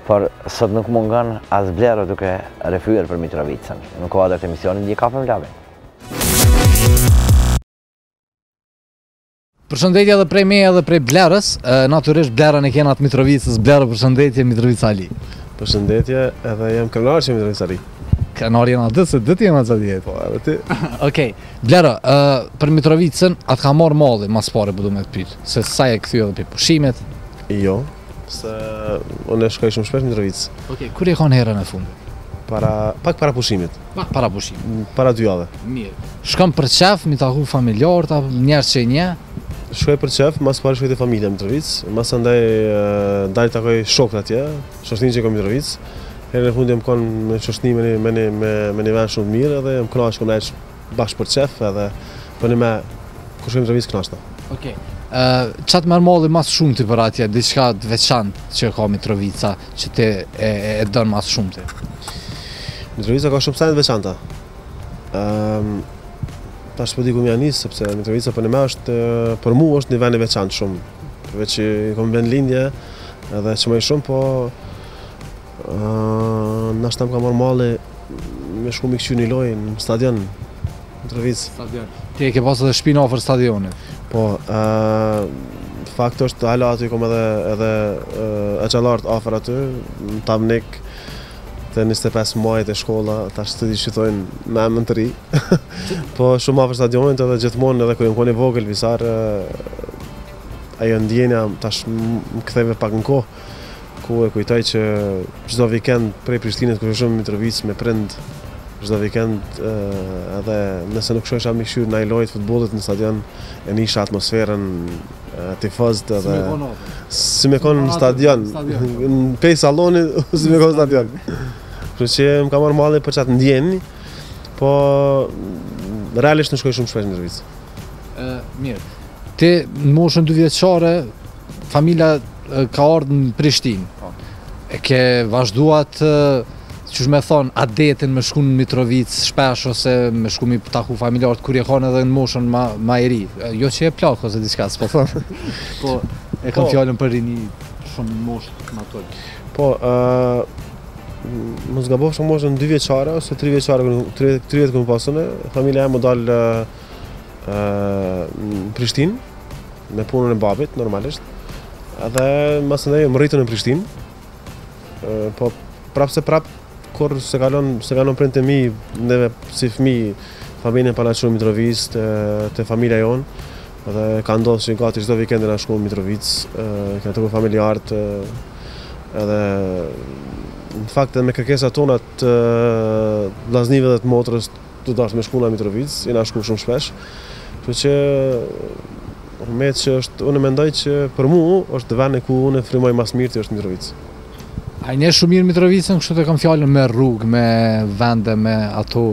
por sot nuk mungon as Blero duke refyer për Mitrovicën në kuadër të emisionit Një kafe me Lavin. Përshëndetje edhe prej meje edhe prej Blerës, natyrisht Blera në kena të Mitrovicës, Blero përshëndetje Mitrovica Ali. Përshëndetje, edhe jam krenar që Mitrovica Ali. Krenar jena dhe se dëti jena që djetë. Po, edhe ti. Okej, Blero, për Mitrovicën atë ka marrë malli mas pare për du me të pytë, se sa e këthy edhe për pushimet? Jo, se unë e shkoj shumë shpesh Mitrovicë. Okej, kur e kanë herën e fundit? Pak para pushimit. Pak para pushimit. Para 2 javë. Mirë. Shkëm për qef, mi taku familjarët, njerës që një? Shkoj për qef, mas pare shkoj të familja Mitrovicë, mas andaj dalë takoj shokët atje, shoshtin që kom Mitrovicë. Herën e fundi jam konë me shoshni me një vend shumë mirë edhe jam kënaqur që kom bashkë për qef edhe për një me kur shkoj Mitrovicë kënaqta. Okej. Qatë merë malli mas shumë të për atje, diçka të veçantë që ka Mitrovica, që ti e dënë mas shumë të? Mitrovica ka shumë sajnë të veçanta. Tash po di ku më janë nisë, sepse Mitrovica për me është, për mu është një vend i veçantë shumë. Përveç që kom vend lindje edhe që më i shumë, po nashta më ka marrë malli me shku mi këqy një lojë në stadion Mitrovicë. Stadion. Ti e ke pas edhe shpinë afër stadionit? Po, faktë është hala aty kom edhe e qalart afër aty, në Tamnik, të 25 majt e shkolla, tash të di që thojnë me emën të ri. Po shumë afër stadionit edhe gjithmonë edhe kur jam qenë i vogël visar, ajo ndjenja tash më ktheve pak në kohë, ku e kujtoj që çdo vikend prej Prishtinës kur shkojmë në Mitrovicë me prind, çdo vikend edhe nëse nuk shkojsha me këshyr në ai lojë të futbollit në stadion, e nisha atmosferën tifozët edhe si me konë në stadion, në pej salloni si me konë në stadion. Kështu që më ka marrë malli për qatë ndjenjë, po realisht në shkoj shumë shpesh në Mitrovicë. Mirë, ti në moshën 2 vjeçare, familja ka ardhur në Prishtinë. E ke vazhduat, që me thonë, adetin me shku në Mitrovicë shpesh ose me shku mi taku familjarët kur je kanë edhe në moshën ma e ri. Jo që e plak ose diçka, s'po thonë. Po, e kam fjallën për rini shumë moshë më atë. Po, më zgabofsh në moshën 2 vjeçare ose 3 vjeçare, 3 vjetë këmë pasune, familja e më dalë në Prishtinë, me punën e babit, normalisht. Edhe mas ndaj më rritën në Prishtinë, po prap kur se kalon prind të mi, neve si fëmi, familjen pa na çuar në Mitrovicë te familja jonë, edhe ka ndodhur që gati çdo vikend na shkojmë në Mitrovicë, kanë të familjarët, edhe në fakt me kërkesat tona të vllaznive dhe të motrës të dashur me shku në Mitrovicë, i na shku shumë shpesh. Kështu që unë mendoj që për mua është vendi ku unë frymoj mas mirë është Mitrovicë. A i nje shumë mirë Mitrovicën, kështu të kam fjallën me rrugë, me vende, me ato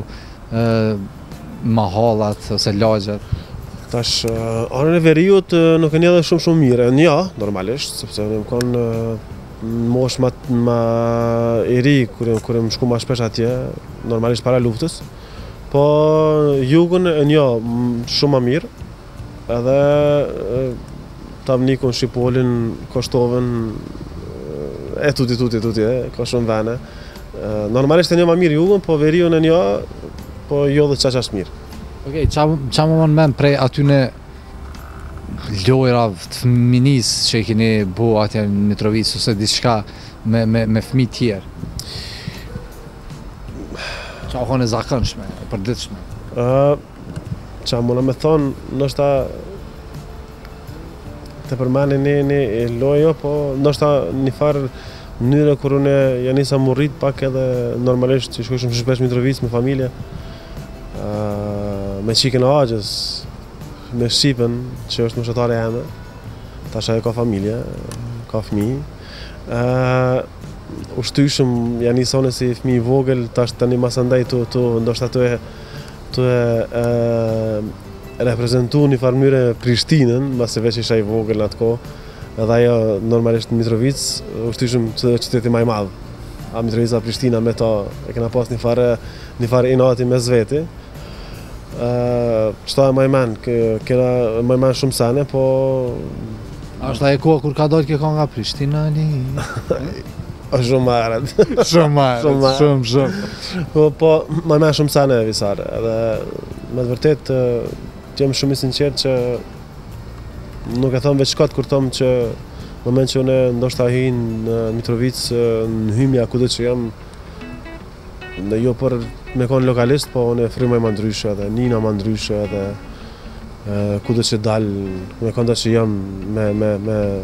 mahallat ose lagjet? Tash, anën e veriut nuk e një edhe shumë mirë, nja, normalisht, sepse unë më konë në mosh ma i ri, kur më shku ma shpesh atje, normalisht para luftës, po jugun e nja shumë ma mirë, edhe Tamnikun, Shqipolin, Koshtovën, e tuti, ka shumë vene. Normalisht e një ma mirë jugun, po veriun e një, po jo dhe qash mirë. Okej, qa më mënë men prej atyne lojra të fëminis që i keni bo atje në Mitrovicë, ose diçka me fëmi tjerë? Qa o e zakonshme, e përditshme? Qa mëna me thonë, nështë të përmeni një lojo, po ndoshta një farë mënyre kur unë janë nisa më rrit pak edhe normalisht që shkoj shumë shpesh Mitrovicë me familje, me qikën e Agjës, me Shqipen, që është mështetare jeme, tash ajo ka familje, ka fëmijë. Ushtyshëm janë nisone si fëmijë i vogël, tash tani mas andaj ndoshta të reprezentu një farë mënyre Prishtinën, mbase veç isha i vogël në atë kohë, edhe ajo normalisht në Mitrovicë, ushtyshëm që qyteti më i madh. A Mitrovica Prishtina me ta e kena pas një farë inati mes veti. Qëta e majmen, kena majmen shumë sene, po Është ajo koha kur ka dalë kjo nga Prishtina është shumë më herët. Shumë. Po, më shumë sa në visare. Edhe me të vërtet jam shumë i sinqert që nuk e them veç kot kur them që në moment që unë ndoshta hi në Mitrovic, në hymja kudo që jam, dhe jo për me konë lokalist, po unë frymoj më ndryshe edhe nina më ndryshe edhe kudo që dal, me konë që jam me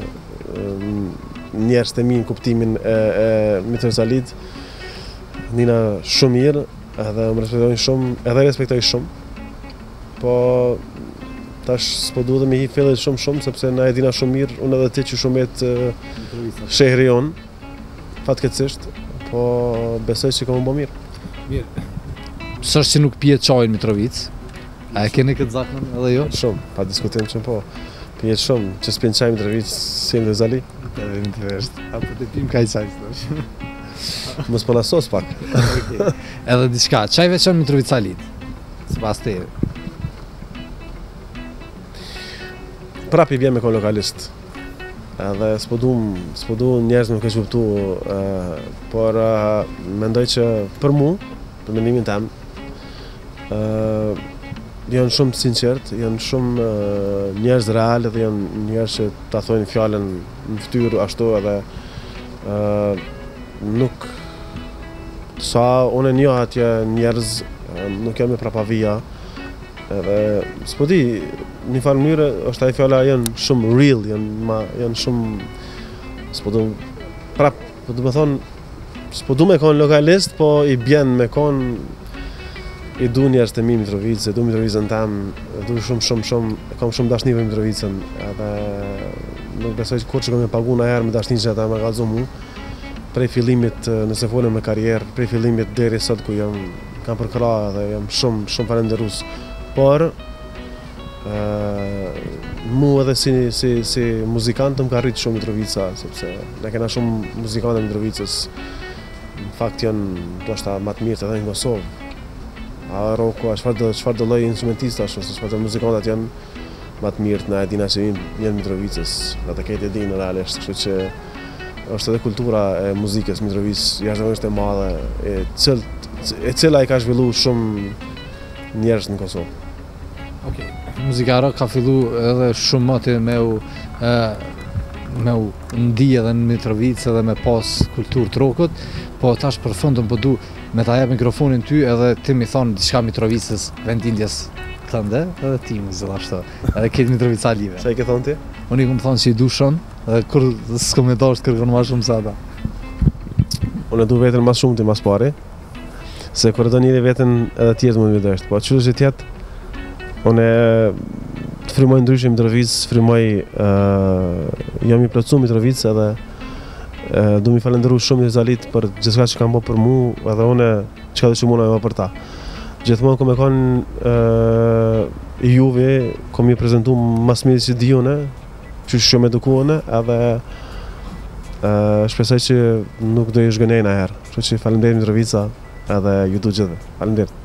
njerëz të mi në kuptimin e Mitrovicalit, nina shumë mirë edhe më respektojnë shumë, edhe respektoj shumë, po tash s'po duhet me hi fillit shumë, sepse na e dina shumë mirë, unë edhe ti që shumë jetë shehri jonë, fatkeqësisht, po besoj që kam bo mirë. S'është që nuk pije çaj në Mitrovic? A e keni këtë zakon edhe jo? Shumë, pa diskutim që po. Pijet shumë, që s'pjen çaj në Mitrovic, si në Zali. Edhe në të veshtë, apo të pim kaj çaj s'tosh. Mos po na sos pak. Edhe diçka, çaj veçan Mitrovicalit, sipas teje? Prap i vjen me kon lokalist. Edhe s'po du njerëz me këtë kuptu, por mendoj që për mu, për mendimin tem, janë shumë sinqert, janë shumë njerëz real dhe janë njerëz që ta thojnë fjalën në fytyrë ashtu edhe nuk sa unë njoh atje njerëz nuk jam me prapavija edhe s'po di në farë mënyrë është ai fjala janë shumë real, janë shumë s'po du prap, po do të thonë s'po du me kon lokalist, po i bjen me kon i du njerëz të mi Mitrovic, e du Mitrovicën tem, e du shumë, kam shumë dashni për Mitrovicën, edhe nuk besoj kur që kam e pagu në herë me dashni që ata me kallëzu mu, prej fillimit, nëse folëm me karrierë, prej fillimit deri sot ku kam përkra dhe jam shumë falenderus, por mu edhe si muzikant më ka rritë shumë Mitrovica, sepse ne kena shumë muzikantë Mitrovicës, në fakt janë ndoshta më të mirë edhe në Kosovë. A roko, çfarë do lloj instrumentista ashtu, se çfarë muzikantat janë më të mirë na e dina që janë Mitrovicës, ata këtë e dinë realisht, kështu që është edhe kultura e muzikës Mitrovic jashtëzakonisht e madhe, e cila i ka zhvilluar shumë njerëz në Kosovë. Okej. Muzika rock ka fillu edhe shumë më me u ndi edhe në Mitrovic edhe me pas kulturë të rockut, po tash për fundën po du me ta jep mikrofonin ty edhe ti mi thonë diçka Mitrovicës, vendindjes tënde, edhe ti më zëllashto, edhe këtë Mitrovicalive. Çfarë ke thonë ti? Unë i kom thonë që i du shumë, edhe kur s'kom e dosh të kërkon ma shumë se ata. Unë du vetën mas shumë ti mas pari, se kur e do njëri vetën edhe tjetë mund me dësht, po që që tjetë, unë të frymoj ndryshe Mitrovic, jam i plotësu Mitrovic edhe du mi falenderu shumë Zalit për gjithçka që kam bo për mu edhe une çka do që muna me për ta. Gjithmonë kom e konë juve, kom i prezentu mas mirë që di une, që shumë edukuone edhe shpresoj që nuk do i shgënej në herë. Kështu që falenderit Mitrovica edhe ju du gjithë. Falenderit.